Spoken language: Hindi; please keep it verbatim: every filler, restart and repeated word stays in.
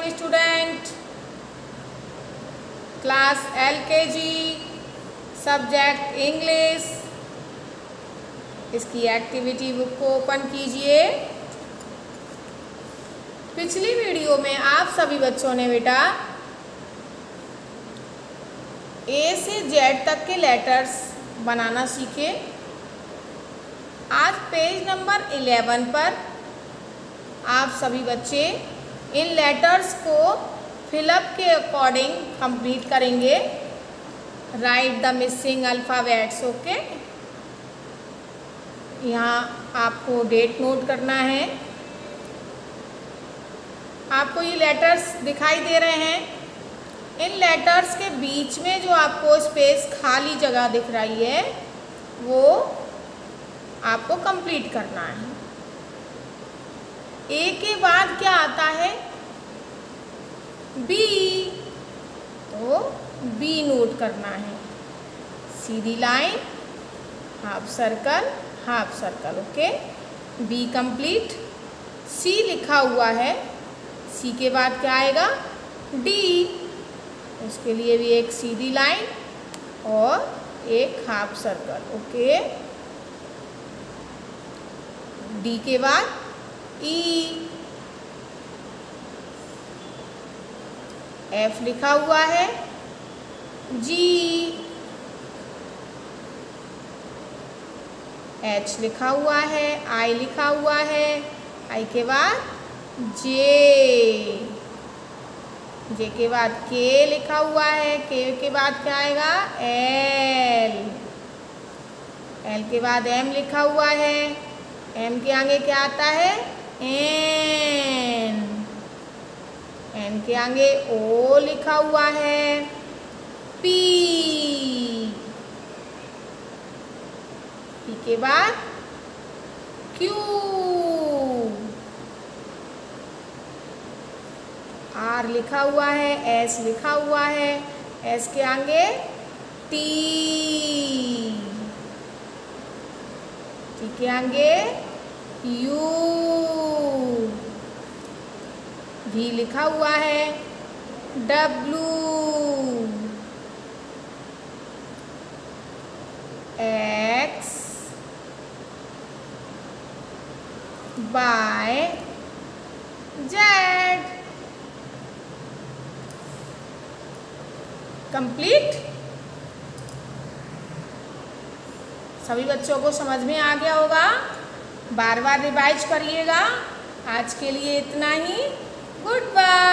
Morning student. Class L K G, subject English. इसकी एक्टिविटी बुक को ओपन कीजिए। पिछली वीडियो में आप सभी बच्चों ने बेटा ए से जेड तक के लेटर्स बनाना सीखे। आज पेज नंबर इलेवन पर आप सभी बच्चे इन लेटर्स को फिलअप के अकॉर्डिंग कंप्लीट करेंगे। Write the missing alphabets. Okay, यहाँ आपको डेट नोट करना है। आपको ये लेटर्स दिखाई दे रहे हैं। इन लेटर्स के बीच में जो आपको स्पेस खाली जगह दिख रही है वो आपको कंप्लीट करना है। ए के बाद क्या आता है? बी, तो बी नोट करना है। सीधी line, half circle, half circle. Okay, B complete. C लिखा हुआ है। सी के बाद क्या आएगा? डी। उसके लिए भी एक सीधी लाइन और एक हाफ सर्कल। ओके, डी के बाद ई। एफ लिखा हुआ है। जी। एच लिखा हुआ है। आई लिखा हुआ है। आई के बाद जे। जे के बाद के लिखा हुआ है। के के बाद क्या आएगा? एल। एल के बाद एम लिखा हुआ है। एम के आगे क्या आता है? एन। एन के आगे ओ लिखा हुआ है। पी। पी के बाद क्यू। आर लिखा हुआ है। एस लिखा हुआ है। एस के आगे टी। टी के आगे यू। भी लिखा हुआ है। W. X. Y Z. Complete. सभी बच्चों को समझ में आ गया होगा। बार बार रिवाइज करिएगा। आज के लिए इतना ही। Good bye.